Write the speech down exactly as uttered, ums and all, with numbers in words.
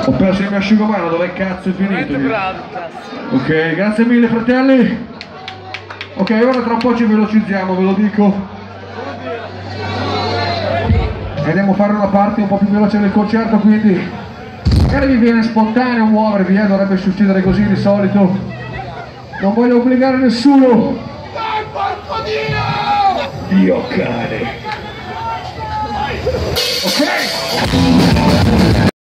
Ho perso il mio asciugamano, dove cazzo è finito? Bravo, cazzo. Ok, grazie mille fratelli. Ok, ora tra un po' ci velocizziamo, ve lo dico. E andiamo a fare una parte un po' più veloce del concerto, quindi magari vi viene spontaneo muovervi, eh? Dovrebbe succedere così di solito. Non voglio obbligare nessuno. Dai, porco Dio! Dio cane. Ok?